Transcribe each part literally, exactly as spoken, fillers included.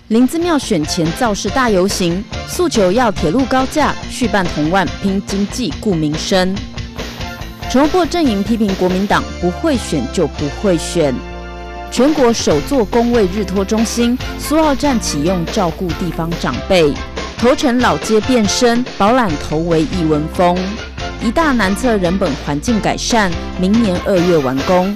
林姿妙选前造势大游行，诉求要铁路高架，续办同万，拼经济顾民生。陈欧珀阵营批评国民党不会选就不会选。全国首座公卫日托中心苏澳站启用，照顾地方长辈。头城老街变身，饱览头围艺文风。一大南侧人本环境改善，明年二月完工。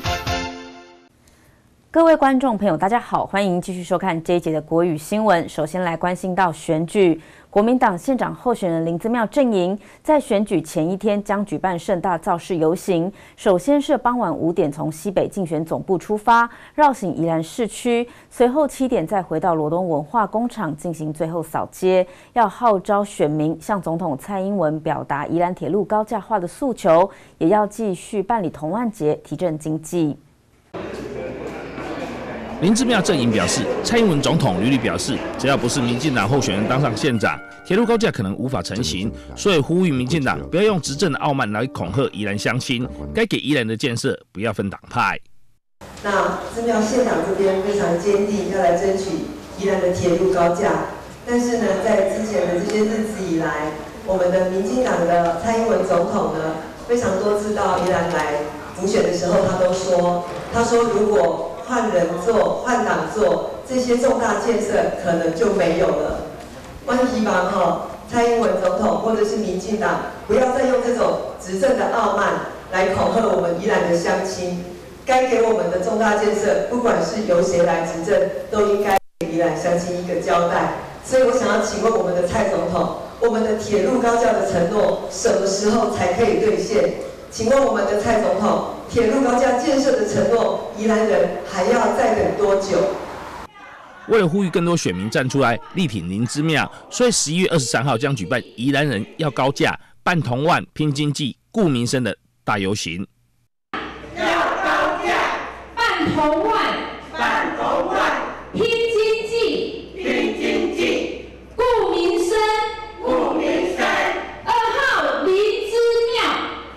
各位观众朋友，大家好，欢迎继续收看这一节的国语新闻。首先来关心到选举，国民党县长候选人林姿妙阵营在选举前一天将举办盛大造势游行。首先是傍晚五点从西北竞选总部出发，绕行宜兰市区，随后七点再回到罗东文化工厂进行最后扫街，要号召选民向总统蔡英文表达宜兰铁路高架化的诉求，也要继续办理同万节，提振经济。 林姿妙阵营表示，蔡英文总统屡屡表示，只要不是民进党候选人当上县长，铁路高架可能无法成型，所以呼吁民进党不要用执政的傲慢来恐吓宜兰乡亲，该给宜兰的建设不要分党派。 那姿妙县长这边非常坚定，要来争取宜兰的铁路高架，但是呢，在之前的这些日子以来，我们的民进党的蔡英文总统呢，非常多次到宜兰来补选的时候，他都说，他说如果换人做、换党做，这些重大建设可能就没有了。我希望哈，蔡英文总统或者是民进党，不要再用这种执政的傲慢来恐吓我们宜兰的乡亲。该给我们的重大建设，不管是由谁来执政，都应该给宜兰乡亲一个交代。所以我想要请问我们的蔡总统，我们的铁路高架的承诺什么时候才可以兑现？请问我们的蔡总统，铁路高架建设的承诺，宜兰人还要再等多久？ 为了呼吁更多选民站出来力挺林姿妙，所以十一月二十三号将举办宜兰人要高架、办同万、拼经济、顾民生的大游行。 要高架、办同万、办同万、拼经济、拼经济、顾民生、顾民生。二号林姿妙。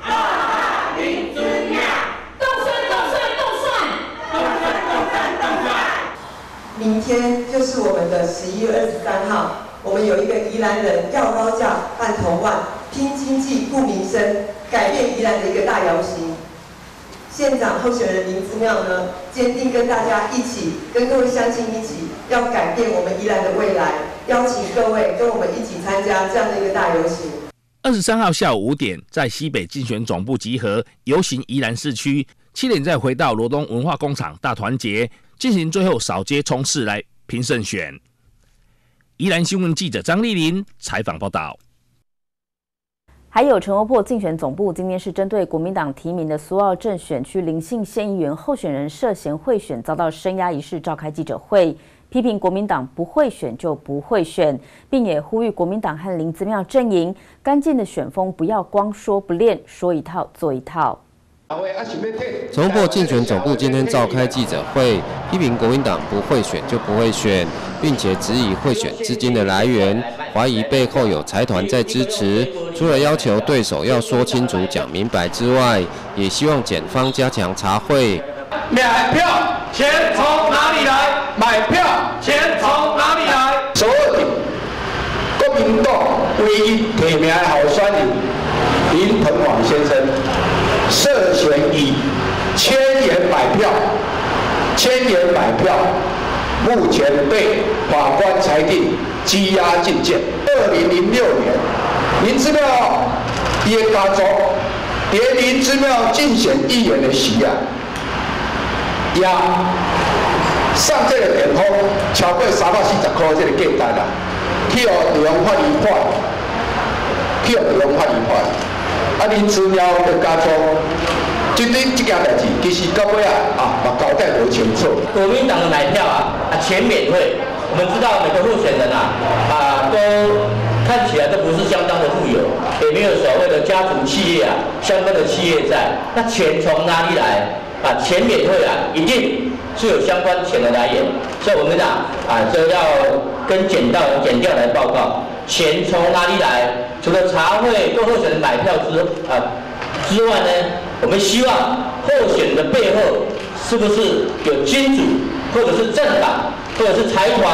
明天就是我们的十一月二十三号，我们有一个宜兰人要高架、办同万、拼经济、顾民生，改变宜兰的一个大游行。县长候选人林姿妙呢，坚定跟大家一起，跟各位乡亲一起，要改变我们宜兰的未来，邀请各位跟我们一起参加这样的一个大游行。 二十三号下午五点，在西北竞选总部集合，游行宜兰市区。七点再回到罗东文化工厂大团结，进行最后扫街冲刺来拼胜选。宜兰新闻记者张丽玲采访报道。 还有陈欧珀竞选总部今天是针对国民党提名的苏澳镇选区林姓县议员候选人涉嫌贿选遭到声押一事召开记者会，批评国民党不会选就不会选，并也呼吁国民党和林姿妙阵营干净的选风不要光说不练，说一套做一套。 陈欧珀竞选总部今天召开记者会，批评国民党不会选就不会选，并且质疑贿选资金的来源，怀疑背后有财团在支持。除了要求对手要说清楚、讲明白之外，也希望检方加强查贿。 买票钱从哪里来？买票钱从哪里来？所有的国民党唯一提名的候选人林腾往先生。涉嫌以千元买票，千元买票，目前被法官裁定羁押禁见。二零零六年，林姿妙伊的家族连林姿妙竞选议员的时啊，也上这个电风超过三百四十块这个价单啦，去互地方法院判，去互地方法院判。啊，林姿妙的家族，针对这件代志，其实到尾啊啊，把交代不清楚。 国民党的买票啊，啊全免费。我们知道每个候选人啊，啊都看起来都不是相当的富有，也没有所谓的家族企业啊相关的企业债。那钱从哪里来？啊，全免费啊，一定是有相关钱的来源。所以我们讲啊，就要跟检调检调来报告，钱从哪里来？除了查贿各候选人买票之啊之外呢，我们希望候选人的背后是不是有金主，或者是政党，或者是财团，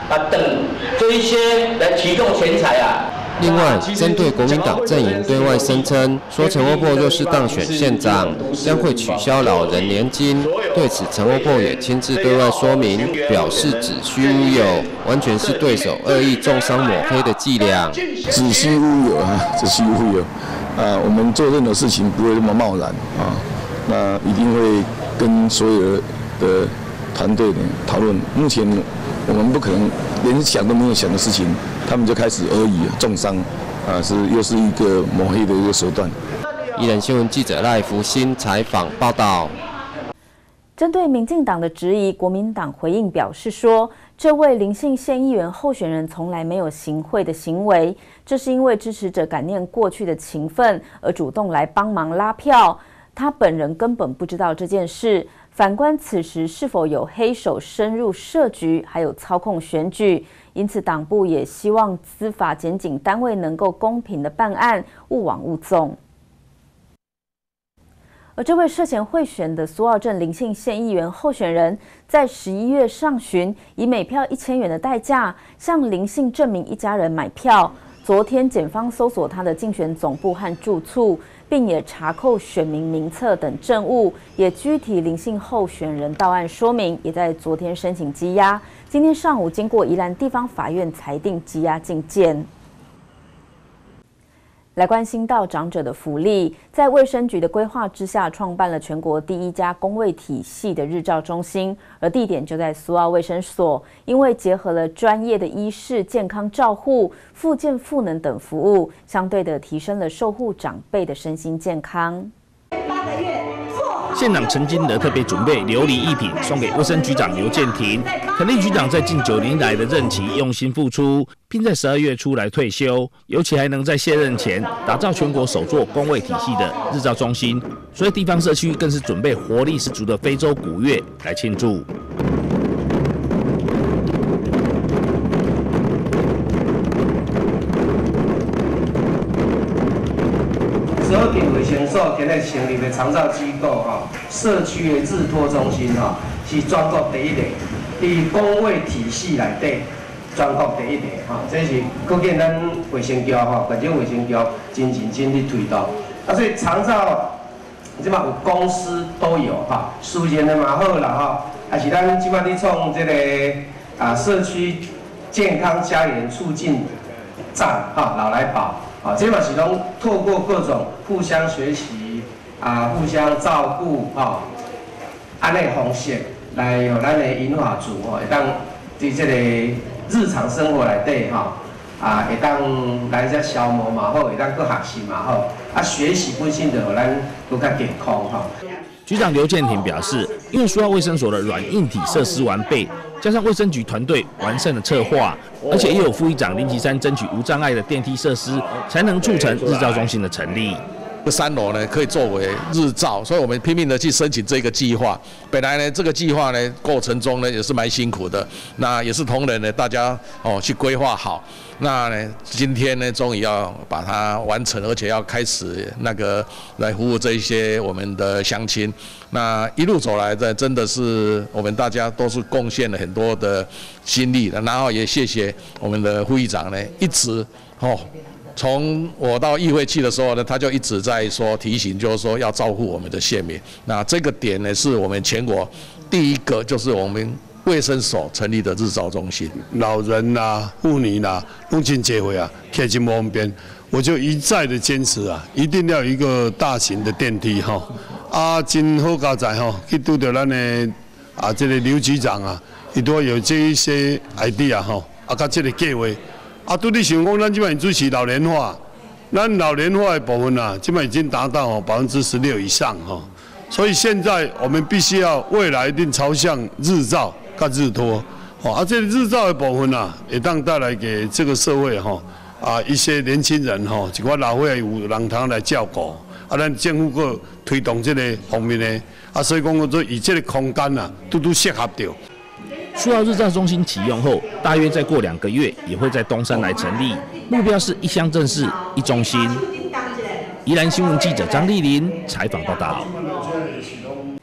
啊等这一些来提供钱财啊。 另外，针对国民党阵营对外声称说陈欧珀若是当选县长，将会取消老人年金，对此陈欧珀也亲自对外说明，表示子虚乌有，完全是对手恶意重伤抹黑的伎俩。 子虚乌有啊，子虚乌有。啊，我们做任何事情不会那么贸然啊，那一定会跟所有的团队呢讨论。目前我们不可能连想都没有想的事情，他们就开始恶意重伤，啊，是又是一个抹黑的一个手段。 宜兰新闻记者赖福新采访报道。 针对民进党的质疑，国民党回应表示说，这位林姓县议员候选人从来没有行贿的行为，这是因为支持者感念过去的情分而主动来帮忙拉票，他本人根本不知道这件事。反观此时是否有黑手深入设局，还有操控选举，因此党部也希望司法检警单位能够公平的办案，勿枉勿纵。而这位涉嫌贿选的苏澳镇林姓县议员候选人，在十一月上旬以每票一千元的代价向林姓镇民一家人买票。昨天检方搜索他的竞选总部和住处，并也查扣选民名册等证物，也具体林姓候选人到案说明，也在昨天申请羁押。今天上午经过宜兰地方法院裁定羁押禁见。来关心到长者的福利，在卫生局的规划之下，创办了全国第一家公卫体系的日照中心，而地点就在苏澳卫生所。因为结合了专业的医事、健康照护、复健赋能等服务，相对的提升了受护长辈的身心健康。 县长陈金德特别准备琉璃艺品送给卫生局长刘建廷，肯定局长在近九年来的任期用心付出，并在十二月初来退休，尤其还能在卸任前打造全国首座公卫体系的日照中心，所以地方社区更是准备活力十足的非洲古乐来庆祝。 十二点卫生所今日成立的长照机构哈，社区的日托中心哈，是全国第一个，伫公卫体系内底全国第一个哈，这是可见咱卫生局哈，县政卫生局真认真去推动。啊，所以长照即马有公司都有哈，私人的嘛好啦哈，还是咱即马咧创这个啊社区健康家园促进站哈，老来保。啊，这嘛是拢透过各种互相学习啊、互相照顾哈，安尼方式来让咱的银发族吼，会当伫这个日常生活内底哈啊，会当来遮消磨嘛好，会当搁学习嘛好，啊学习本身就让咱更加健康哈。 局长刘建廷表示，因为苏澳卫生所的软硬体设施完备，加上卫生局团队完善的策划，而且又有副议长林奇山争取无障碍的电梯设施，才能促成日照中心的成立。 三楼呢可以作为日照，所以我们拼命的去申请这个计划。本来呢这个计划呢过程中呢也是蛮辛苦的，那也是同仁呢大家哦去规划好。那呢今天呢终于要把它完成，而且要开始那个来服务这一些我们的乡亲。那一路走来的真的是我们大家都是贡献了很多的心力，然后也谢谢我们的副议长呢一直哦。从我到议会去的时候呢，他就一直在说提醒，就是说要照顾我们的县民。那这个点呢，是我们全国第一个，就是我们卫生所成立的日照中心。 老人啦、啊、妇女啦、啊，拢真结会啊，贴近旁边，我就一再的坚持啊，一定要有一个大型的电梯哈。啊，真好佳在哈，去拄到咱的啊这个刘局长啊，伊都有这一些 idea 哈，啊，甲这个计划。啊，拄你想讲，咱即摆主持老年化，咱老年化的部分啊，即摆已经达到哦百分之十六以上哈，所以现在我们必须要未来一定朝向日照跟日托，哦，啊，这日照的部分啊，也当带来给这个社会哈啊一些年轻人哈，一寡老岁有人通来照顾，啊，咱政府个推动这个方面呢，啊，所以讲说以这个空间啊，都都适合着。 苏澳日照中心启用后，大约再过两个月也会在东山来成立，目标是一乡镇市一中心。宜兰新闻记者张丽玲采访报道。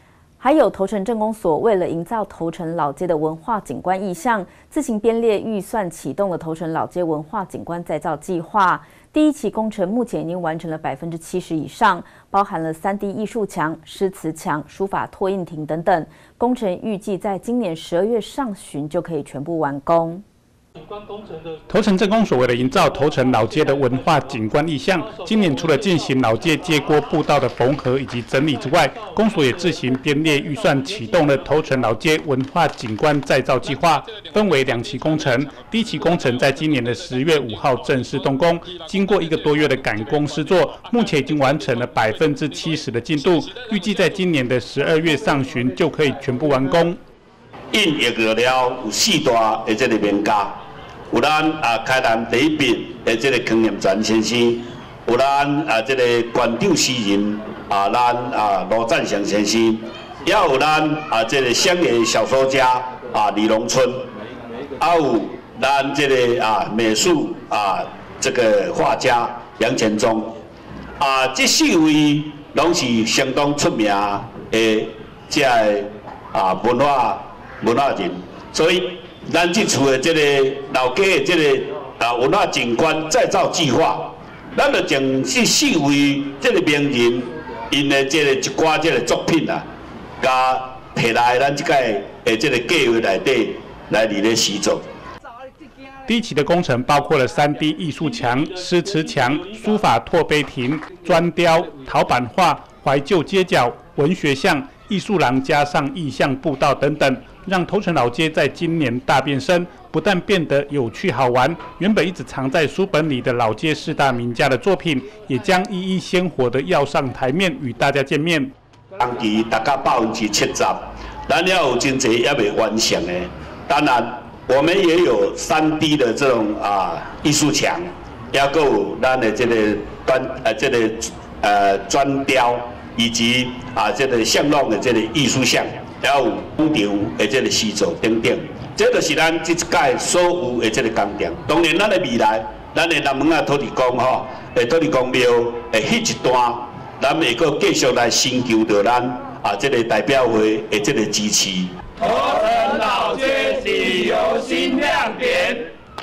还有头城镇公所为了营造头城老街的文化景观意象，自行编列预算启动了头城老街文化景观再造计划。第一期工程目前已经完成了百分之七十以上，包含了三 D 艺术墙、诗词墙、书法拓印亭等等。工程预计在今年十二月上旬就可以全部完工。 头城镇公所为了营造头城老街的文化景观意象，今年除了进行老街街郭步道的缝合以及整理之外，公所也自行编列预算，启动了头城老街文化景观再造计划，分为两期工程。第一期工程在今年的十月五号正式动工，经过一个多月的赶工施作，目前已经完成了百分之七十的进度，预计在今年的十二月上旬就可以全部完工。 应疫了了，有四大的这个名家。 有咱啊开南第一笔的这个康念泉先生，有咱啊这个馆长诗人啊，咱啊罗占祥先生，也有咱啊这个乡野小说家啊李荣春，还有咱这个啊美术啊这个画家杨前忠，啊这四位拢是相当出名的这个啊文化文化人，所以。 咱这次的这个老街的这个啊文化景观再造计划，咱就将这四位这个名人因的这个一寡这个作品啊，加摕来咱这个的这个计划内底来伫咧施作。 第一期的工程包括了三 D 艺术墙、诗词墙、书法拓碑亭、砖雕、陶板画、怀旧街角、文学巷、艺术廊，加上意象步道等等。 让头城老街在今年大变身，不但变得有趣好玩，原本一直藏在书本里的老街四大名家的作品，也将一一鲜活的要上台面与大家见面。 当期大概百分之七十，咱要有真侪也未完成的。当然，我们也有三 D 的这种啊艺术墙，也有咱的这个砖呃这个呃砖雕，以及啊这个巷弄的这个艺术像。 还有工厂的这个施作等等，这就是咱这一届所有的这个工程。当然，咱的未来，咱的南门啊土地公吼，诶土地公庙的迄一段，咱会阁继续来寻求到咱啊这个代表会的这个支持。 头城老街旅游新亮点。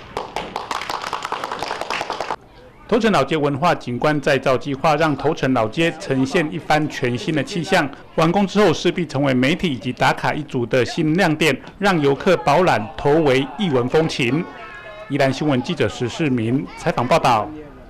头城老街文化景观再造计划让头城老街呈现一番全新的气象。完工之后，势必成为媒体以及打卡一族的新亮点，让游客饱览头围艺文风情。宜兰新闻记者石世民采访报道。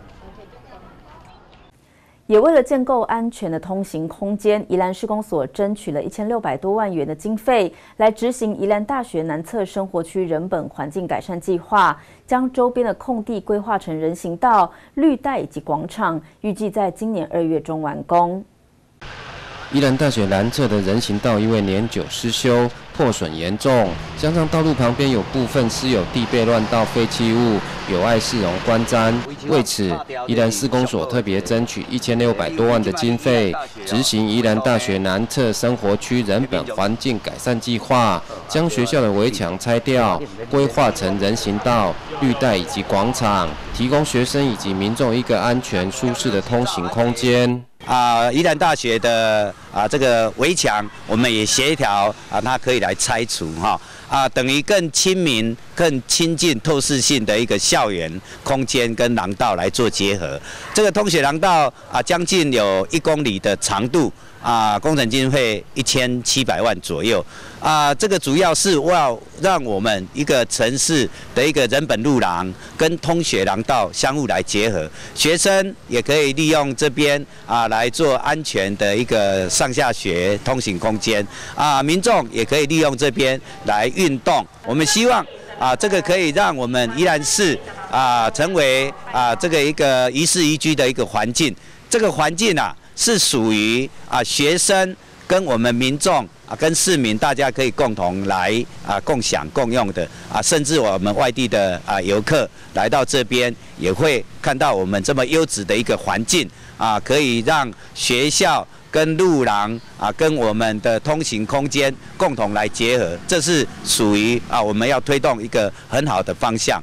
也为了建构安全的通行空间，宜兰市公所争取了一千六百多万元的经费，来执行宜兰大学南侧生活区人本环境改善计划，将周边的空地规划成人行道、绿带以及广场，预计在今年二月中完工。 宜兰大学南侧的人行道因为年久失修，破损严重，加上道路旁边有部分施有地被乱倒废弃物，有碍市容观瞻。为此，宜兰市公所特别争取一千六百多万的经费，执行宜兰大学南侧生活区人本环境改善计划，将学校的围墙拆掉，规划成人行道、绿带以及广场，提供学生以及民众一个安全舒适的通行空间。 啊，宜兰大学的啊这个围墙，我们也协调啊，它可以来拆除哈啊，等于更亲民、更亲近、透视性的一个校园空间跟廊道来做结合。这个通学廊道啊，将近有一公里的长度。 啊，工程经费一千七百万左右啊，这个主要是要让我们一个城市的一个人本路廊跟通学廊道相互来结合，学生也可以利用这边啊来做安全的一个上下学通行空间啊，民众也可以利用这边来运动。我们希望啊，这个可以让我们宜兰市啊成为啊这个一个宜室宜居的一个环境，这个环境啊。 是属于啊学生跟我们民众啊跟市民大家可以共同来啊共享共用的啊，甚至我们外地的啊游客来到这边也会看到我们这么优质的一个环境啊，可以让学校跟路廊啊跟我们的通行空间共同来结合，这是属于啊我们要推动一个很好的方向。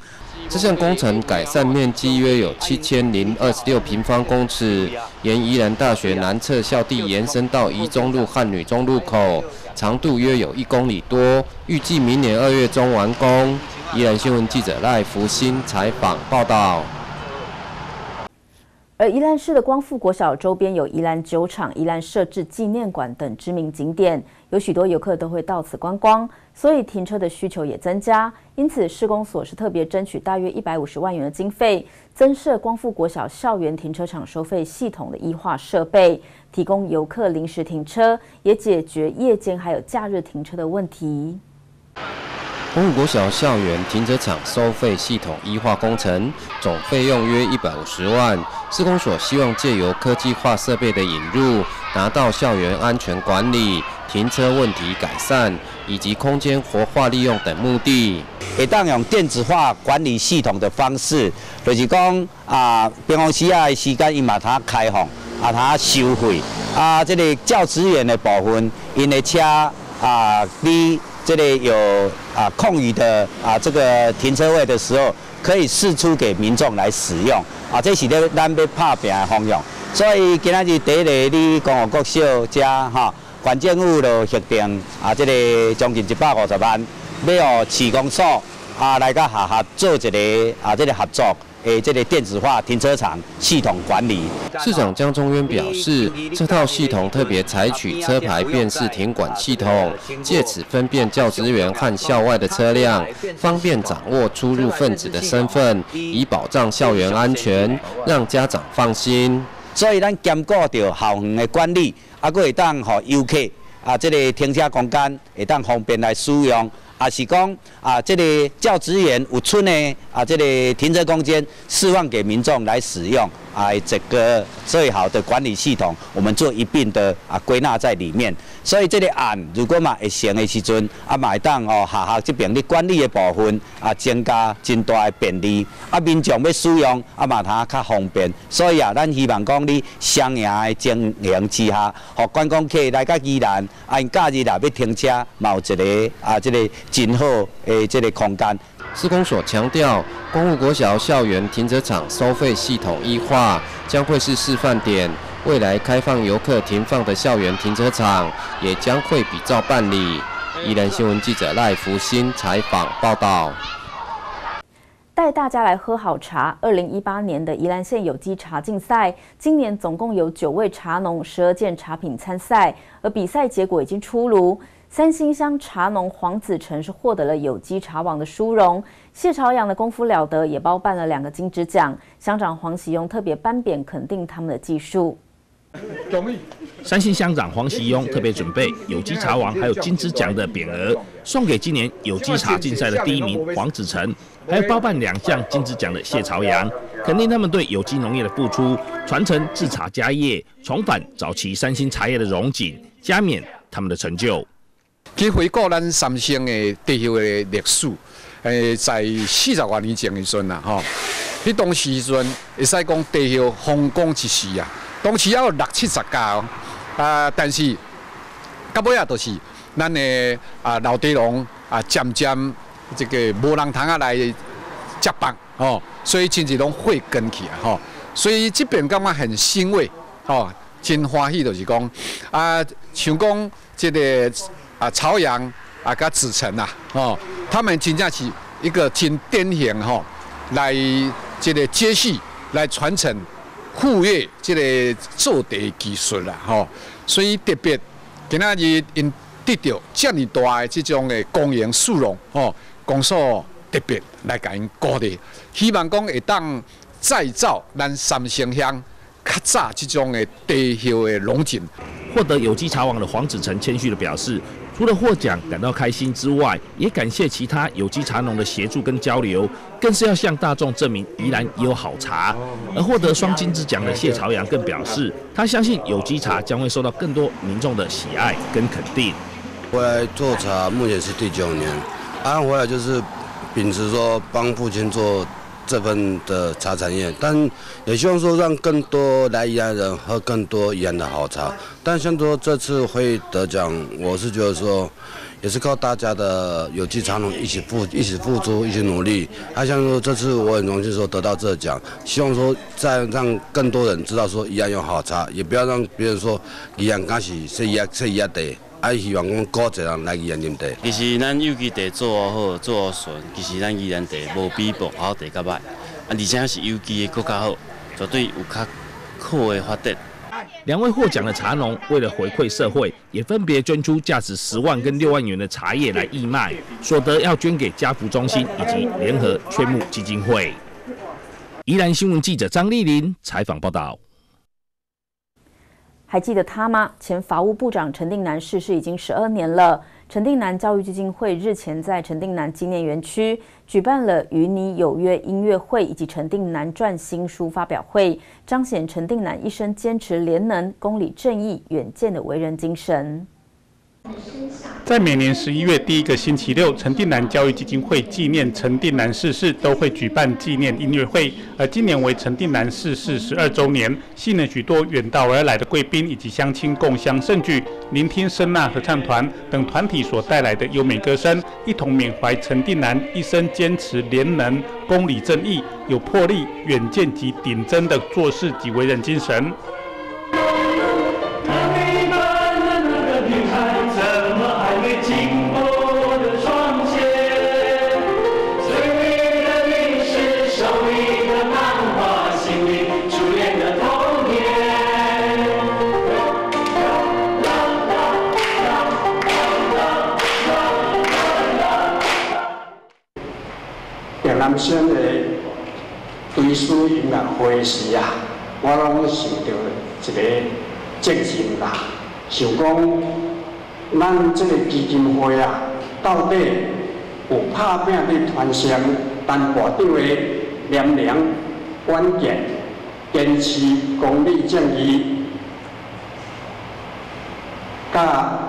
这项工程改善面积约有七千零二十六平方公尺，沿宜兰大学南侧校地延伸到宜中路和女中路口，长度约有一公里多，预计明年二月中完工。宜兰新闻记者赖福兴采访报道。 而宜兰市的光复国小周边有宜兰酒厂、宜兰设置纪念馆等知名景点，有许多游客都会到此观光，所以停车的需求也增加。因此，市公所是特别争取大约一百五十万元的经费，增设光复国小校园停车场收费系统的 E 化设备，提供游客临时停车，也解决夜间还有假日停车的问题。 光复国小校园停车场收费系统 E 化工程，总费用约一百五十万。市公所希望借由科技化设备的引入，达到校园安全管理、停车问题改善以及空间活化利用等目的。 会当用电子化管理系统的方式，就是讲啊，平常时啊的时间伊嘛通开放，啊通收费，啊这个教职员的部分，因的车啊离这里有啊空余的啊这个停车位的时候，可以释出给民众来使用。啊，这是咧咱要拍拼的方向。所以今仔日第一个，你公务国小遮哈，县政府就核定啊，这个将近一百五十万，要互市公所啊来甲下下做一个啊这个合作。诶，这个电子化停车场系统管理， 市长江忠渊表示，这套系统特别采取车牌辨识停管系统，借此分辨教职员和校外的车辆，方便掌握出入分子的身份，以保障校园安全，让家长放心。 所以咱兼顾到校园的管理，啊，佫会当互游客啊，这个停车空间会当方便来使用。啊，是讲啊，这个教职员有村的啊，这个停车空间释放给民众来使用啊，这个最好的管理系统，我们做一并的啊归纳在里面。所以这个案如果嘛会成的时阵，啊嘛会当哦下下这边的管理的部分啊增加真大的便利，啊民众要使用啊嘛通较方便。所以啊，咱希望讲你双赢的经营之下，互观光客来到宜兰，啊因假日啊要停车，嘛有一个啊这个。真好诶，这个空间。 市公所强调，光复国小校园停车场收费系统 E 化将会是示范点，未来开放游客停放的校园停车场也将会比照办理。宜兰新闻记者赖福兴采访报道。 带大家来喝好茶。二零一八年的宜兰县有机茶竞赛，今年总共有九位茶农、十二件茶品参赛，而比赛结果已经出炉。三星乡茶农黄子成是获得了有机茶王的殊荣，谢朝阳的功夫了得，也包办了两个金质奖。乡长黄喜庸特别颁匾肯定他们的技术。 三星乡长黄喜庸特别准备有机茶王还有金质奖的匾额，送给今年有机茶竞赛的第一名黄子成，还有包办两项金质奖的谢朝阳，肯定他们对有机农业的付出，传承制茶家业，重返早期三星茶叶的荣景，加冕他们的成就。 去回顾咱三星的地球的历史，诶，在四十多年前的时阵啦，吼，迄当时阵会使讲地球风光一时啊，当时还有六七十家哦，啊，但是到尾啊，就是咱的啊老地农啊，渐渐这个无人通啊来接棒哦，所以真是拢会跟起啊，吼，所以这边感觉很欣慰，吼，真欢喜就是讲啊，像讲这个。啊，朝阳啊，甲子成啊，哦，他们真正是一个真典型吼、哦，来这个接续来传承富裕这个做茶技术啦，吼、哦，所以特别今仔日因得到这么大的这种的公营殊荣，哦，公所特别来甲因鼓励，希望讲会当再造咱三星乡较早这种的地球的龙景。 获得有机茶王的黄子成谦虚地表示，除了获奖感到开心之外，也感谢其他有机茶农的协助跟交流，更是要向大众证明宜兰也有好茶。而获得双金质奖的谢朝阳更表示，他相信有机茶将会受到更多民众的喜爱跟肯定。 回来做茶目前是第九年，啊，回来就是秉持说帮父亲做这份的茶产业，但也希望说让更多来宜兰人喝更多宜兰的好茶。但像说这次会得奖，我是觉得说， 也是靠大家的有机茶农一起付一起付出一起努力。他、啊、像说这次我很荣幸说得到这个奖，希望说再让更多人知道说宜兰有好茶，也不要让别人说宜兰敢是说宜兰说宜兰茶。啊，希望讲鼓励人来宜兰饮茶。 其实咱有机茶做好做顺，其实咱宜兰茶无比薄好茶较歹，啊，而且是有机的更较好，绝对有较好的发展。 两位获奖的茶农为了回馈社会，也分别捐出价值十万跟六万元的茶叶来义卖，所得要捐给家福中心以及联合劝募基金会。宜兰新闻记者张丽玲采访报道。 还记得他吗？前法务部长陈定南逝世已经十二年了。陈定南教育基金会日前在陈定南纪念园区举办了与你有约音乐会以及陈定南传新书发表会，彰显陈定南一生坚持廉能、公理正义、远见的为人精神。 在每年十一月第一个星期六，陈定南教育基金会纪念陈定南逝世，都会举办纪念音乐会。而今年为陈定南逝世十二周年，吸引了许多远道而来的贵宾以及乡亲共襄盛举，聆听声呐合唱团等团体所带来的优美歌声，一同缅怀陈定南一生坚持廉能、公理正义、有魄力、远见及顶真的做事及为人精神。 南山的追思音乐会时啊，我拢想到一个责任啦，想讲咱这个基金会啊，到底有拍拼伫传承咱部长的廉良、远见、坚持公理正义，甲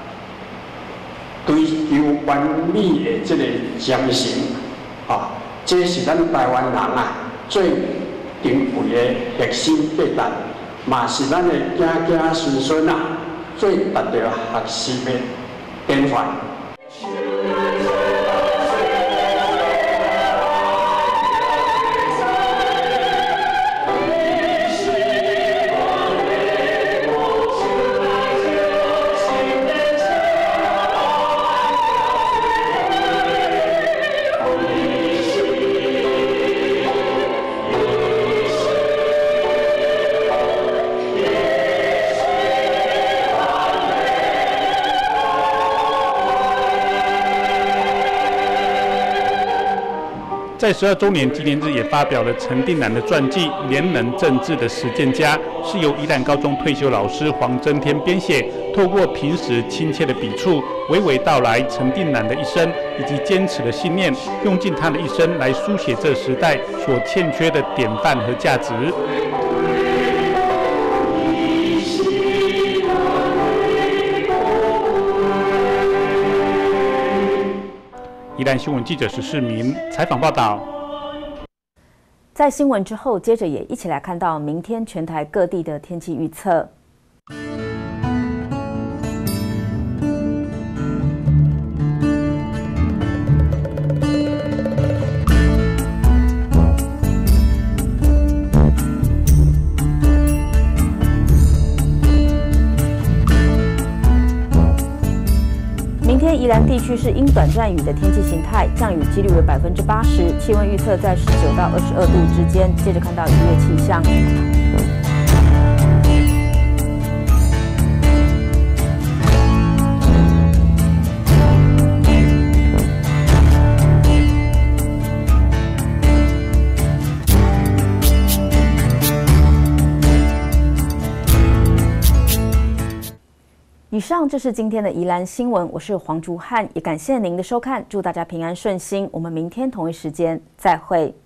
追求完美的这个精神啊。这是咱台湾人啊最珍贵的核心价值，嘛是咱的囝囝孙孙啊最值得学习的典范。 在十二周年纪念日也发表了陈定南的传记《廉能政治的实践家》，是由宜兰高中退休老师黄增天编写，透过平时亲切的笔触，娓娓道来陈定南的一生以及坚持的信念，用尽他的一生来书写这时代所欠缺的典范和价值。宜兰新闻记者石世民采访报道。 在新闻之后，接着也一起来看到明天全台各地的天气预测。明天宜兰地区是因短暂雨的天气形态，降雨几率为百分之八十，气温预测在十九到二十二度之间。接着看到一月气象。以上就是今天的宜兰新闻，我是黄竹汉，也感谢您的收看，祝大家平安顺心。我们明天同一时间再会。